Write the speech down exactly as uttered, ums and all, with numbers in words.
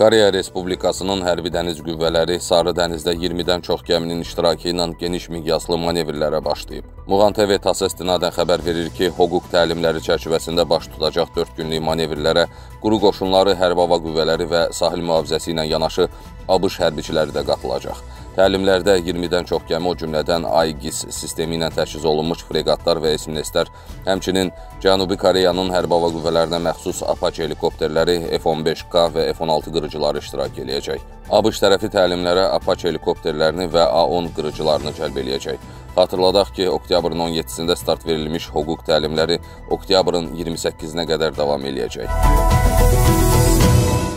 Koreya Respublikasının hərbi dəniz qüvvələri Sarı dənizdə iyirmidən çox gəminin iştirakı ilə geniş miqyaslı manevrlərə başlayıb. Muğan T V TASS istinadən xəbər verir ki, hüquq təlimləri çərçivəsində baş tutacaq dörd günlük manevrlərə quru qoşunları, hərbi hava qüvvələri və sahil mühafizəsi ilə yanaşı ABŞ hərbiçiləri də qatılacaq. Təlimlərdə iyirmidən çox gəmi, o cümlədən Aegis sistemi ilə təchiz olunmuş freqatlar və esminestlər, həmçinin Cənubi Koreyanın hərbi hava qüvvələrinə məxsus Apache helikopterləri, F on beş K və F on altı qırıcıları iştirak edəcək. ABŞ tərəfi təlimlərə Apache helikopterlərini və A on qırıcılarını cəlb edəcək. Xatırladaq ki, oktyabrın on yeddisində start verilmiş hüquq təlimləri oktyabrın iyirmi səkkizinə qədər davam edəcək.